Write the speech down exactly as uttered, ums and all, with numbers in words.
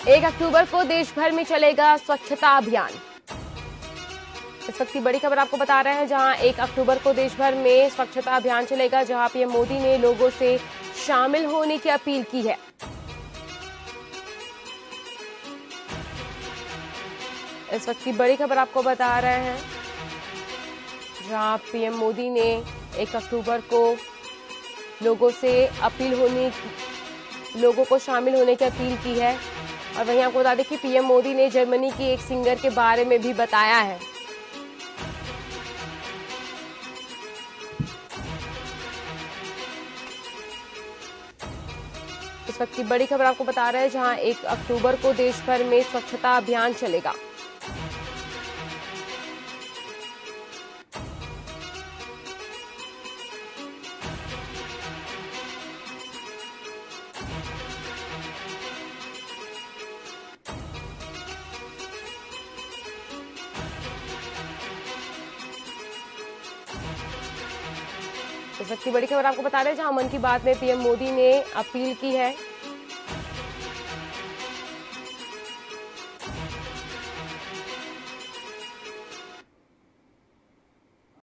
एक अक्टूबर को देश भर में चलेगा स्वच्छता अभियान। इस वक्त की बड़ी खबर आपको बता रहे हैं, जहां एक अक्टूबर को देश भर में स्वच्छता अभियान चलेगा, जहां पीएम मोदी ने लोगों से शामिल होने की अपील की है। इस वक्त की बड़ी खबर आपको बता रहे हैं, जहां पीएम मोदी ने एक अक्टूबर को लोगों से अपील होने लोगों को शामिल होने की अपील की है। और वहीं आपको बता दें कि पीएम मोदी ने जर्मनी की एक सिंगर के बारे में भी बताया है। इस वक्त की बड़ी खबर आपको बता रहे हैं, जहां एक अक्टूबर को देश भर में स्वच्छता अभियान चलेगा। इस वक्त की बड़ी खबर आपको बता रहे हैं, जहां मन की बात में पीएम मोदी ने अपील की है